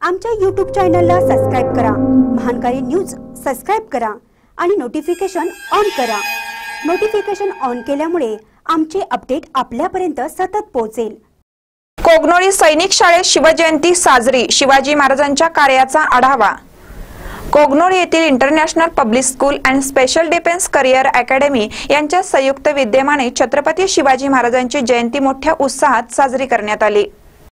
आमच्या YouTube चॅनलला subscribe करा, महानकारी न्यूज सबस्क्राइब करा आणि नोटिफिकेशन ऑन करा। नोटिफिकेशन ऑन केल्यामुळे आमचे अपडेट आपल्यापर्यंत सतत पोहोचेल। कोगनोळी सैनिक शाळेत शिवजयंती साजरी, शिवाजी महाराजांच्या कार्याचा आढावा। कोगनोळी येथील international public school and special defence career academy यांच्या संयुक्त विद्यमाने छत्रपती शिवाजी महाराजांची जयंती मोठ्या उत्साहात साजरी करण्यात आली।